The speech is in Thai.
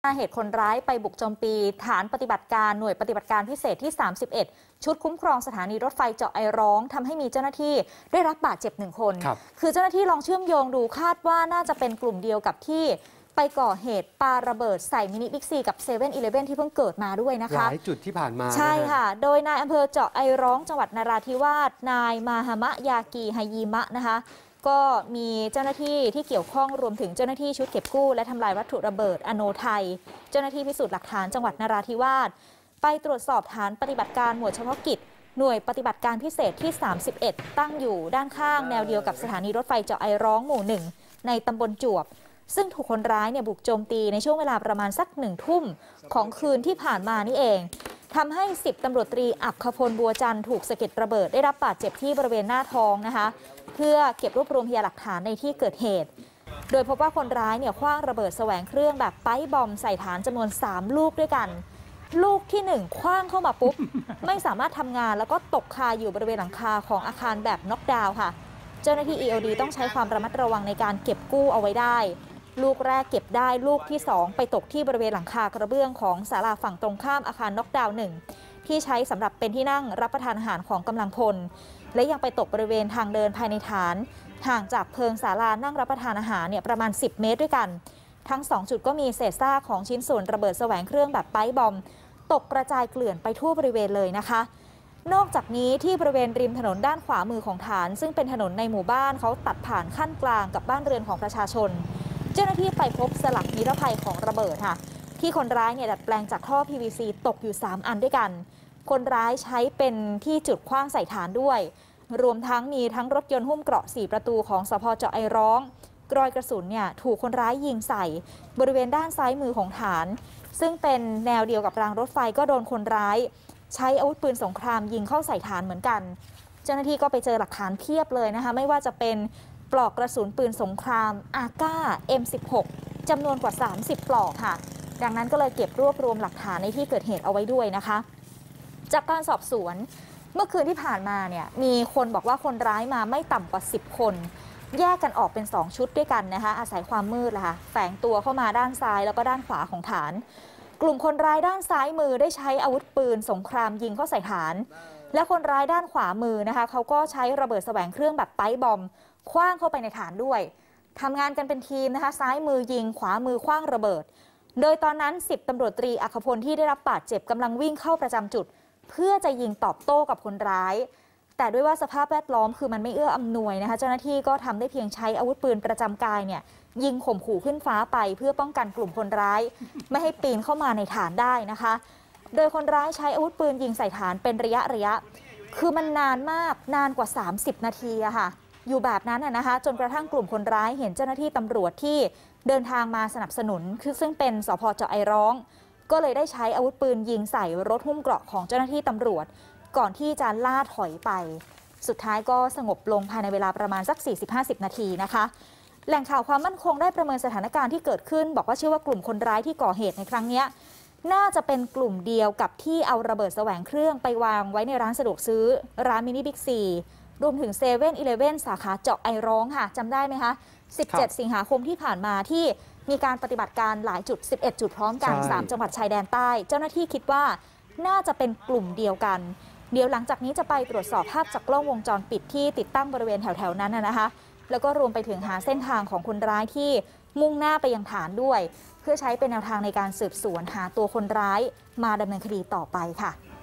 เหตุคนร้ายไปบุกโจมตีฐานปฏิบัติการหน่วยปฏิบัติการพิเศษที่ 31 ชุดคุ้มครองสถานีรถไฟเจาะไอร้องทำให้มีเจ้าหน้าที่ได้รับบาดเจ็บ1 คนคือเจ้าหน้าที่ลองเชื่อมโยงดูคาดว่าน่าจะเป็นกลุ่มเดียวกับที่ไปก่อเหตุปาระเบิดใส่มินิบิ๊กซีกับ7-Eleven ที่เพิ่งเกิดมาด้วยนะคะหลายจุดที่ผ่านมาใช่ค่ะโดยนายอำเภอเจาะไอร้องจังหวัดนราธิวาสนายมาฮามะยากีไฮยีมะนะคะก็มีเจ้าหน้าที่ที่เกี่ยวข้องรวมถึงเจ้าหน้าที่ชุดเก็บกู้และทำลายวัตถุระเบิดอโนไทยเจ้าหน้าที่พิสูจน์หลักฐานจังหวัดนราธิวาสไปตรวจสอบฐานปฏิบัติการหมวดเฉพาะกิจหน่วยปฏิบัติการพิเศษที่ 31 ตั้งอยู่ด้านข้างแนวเดียวกับสถานีรถไฟเจาะไอร้องหมู่ 1ในตำบลจวบซึ่งถูกคนร้ายบุกโจมตีในช่วงเวลาประมาณสัก1 ทุ่มของคืนที่ผ่านมานี่เองทำให้10 ตำรวจตรีอัครพลบัวจันทร์ถูกสะเก็ดระเบิดได้รับบาดเจ็บที่บริเวณหน้าท้องนะคะเพื่อเก็บรวบรวมพยานหลักฐานในที่เกิดเหตุโดยพบว่าคนร้ายขว้างระเบิดแสวงเครื่องแบบไปบอมใส่ฐานจำนวน3 ลูกด้วยกันลูกที่1คว้างเข้ามาปุ๊บ ไม่สามารถทำงานแล้วก็ตกคาอยู่บริเวณหลังคาของอาคารแบบน็อกดาวน์ค่ะเจ้าหน้าที่ EOD ต้องใช้ความระมัดระวังในการเก็บกู้เอาไว้ได้ลูกแรกเก็บได้ลูกที่2ไปตกที่บริเวณหลังคากระเบื้องของศาลาฝั่งตรงข้ามอาคารน็อกดาวน์1ที่ใช้สำหรับเป็นที่นั่งรับประทานอาหารของกำลังพลและยังไปตกบริเวณทางเดินภายในฐานห่างจากเพิงศาลานั่งรับประทานอาหารประมาณ10 เมตรด้วยกันทั้ง2 จุดก็มีเศษซากของชิ้นส่วนระเบิดแสวงเครื่องแบบไปบอมตกกระจายเกลื่อนไปทั่วบริเวณเลยนะคะนอกจากนี้ที่บริเวณริมถนนด้านขวามือของฐานซึ่งเป็นถนนในหมู่บ้านเขาตัดผ่านขั้นกลางกับบ้านเรือนของประชาชนเจ้าหน้าที่ไปพบสลักนิรภัยของระเบิดค่ะที่คนร้ายดัดแปลงจากท่อ PVC ตกอยู่3 อันด้วยกันคนร้ายใช้เป็นที่จุดขว้างใส่ฐานด้วยรวมทั้งมีทั้งรถยนต์หุ้มเกราะ4 ประตูของสภ.เจาะไอร้องรอยกระสุนถูกคนร้ายยิงใส่บริเวณด้านซ้ายมือของฐานซึ่งเป็นแนวเดียวกับรางรถไฟก็โดนคนร้ายใช้อาวุธปืนสงครามยิงเข้าใส่ฐานเหมือนกันเจ้าหน้าที่ก็ไปเจอหลักฐานเพียบเลยนะคะไม่ว่าจะเป็นปลอกกระสุนปืนสงครามอาก้า M16 จำนวนกว่า30 ปลอกค่ะดังนั้นก็เลยเก็บรวบรวมหลักฐานในที่เกิดเหตุเอาไว้ด้วยนะคะจากการสอบสวนเมื่อคืนที่ผ่านมามีคนบอกว่าคนร้ายมาไม่ต่ำกว่า10 คนแยกกันออกเป็น2 ชุดด้วยกันนะคะอาศัยความมืดแฝงตัวเข้ามาด้านซ้ายแล้วก็ด้านขวาของฐานกลุ่มคนร้ายด้านซ้ายมือได้ใช้อาวุธปืนสงครามยิงเข้าใส่ฐานและคนร้ายด้านขวามือนะคะเขาก็ใช้ระเบิดแสวงเครื่องแบบไปบอมคว้างเข้าไปในฐานด้วยทำงานกันเป็นทีมนะคะซ้ายมือยิงขวามือคว้างระเบิดโดยตอนนั้น10 ตำรวจตรีอัครพลที่ได้รับบาดเจ็บกำลังวิ่งเข้าประจำจุดเพื่อจะยิงตอบโต้กับคนร้ายแต่ด้วยว่าสภาพแวดล้อมคือมันไม่เอื้ออำนวยนะคะเจ้าหน้าที่ก็ทำได้เพียงใช้อาวุธปืนประจำกายยิงข่มขู่ขึ้นฟ้าไปเพื่อป้องกันกลุ่มคนร้ายไม่ให้ปีนเข้ามาในฐานได้นะคะโดยคนร้ายใช้อาวุธปืนยิงใส่ฐานเป็นระยะคือมันนานมากนานกว่า30 นาทีค่ะอยู่แบบนั้นนะคะจนกระทั่งกลุ่มคนร้ายเห็นเจ้าหน้าที่ตำรวจที่เดินทางมาสนับสนุนซึ่งเป็นสภ.เจาะไอร้องก็เลยได้ใช้อาวุธปืนยิงใส่รถหุ้มเกราะของเจ้าหน้าที่ตำรวจก่อนที่จะล่าถอยไปสุดท้ายก็สงบลงภายในเวลาประมาณสัก 40-50 นาทีนะคะแหล่งข่าวความมั่นคงได้ประเมินสถานการณ์ที่เกิดขึ้นบอกว่าเชื่อว่ากลุ่มคนร้ายที่ก่อเหตุในครั้งนี้น่าจะเป็นกลุ่มเดียวกับที่เอาระเบิดแสวงเครื่องไปวางไว้ในร้านสะดวกซื้อร้านมินิบิ๊กซีรวมถึง7-Eleven สาขาเจาะไอร้องค่ะจำได้ไหมคะ17 สิงหาคมที่ผ่านมาที่มีการปฏิบัติการหลายจุด11 จุดพร้อมกัน3 จังหวัดชายแดนใต้เจ้าหน้าที่คิดว่าน่าจะเป็นกลุ่มเดียวกันเดี๋ยวหลังจากนี้จะไปตรวจสอบภาพจากกล้องวงจรปิดที่ติดตั้งบริเวณแถวๆนั้นนะคะแล้วก็รวมไปถึงหาเส้นทางของคนร้ายที่มุ่งหน้าไปยังฐานด้วยเพื่อใช้เป็นแนวทางในการสืบสวนหาตัวคนร้ายมาดำเนินคดีต่อไปค่ะ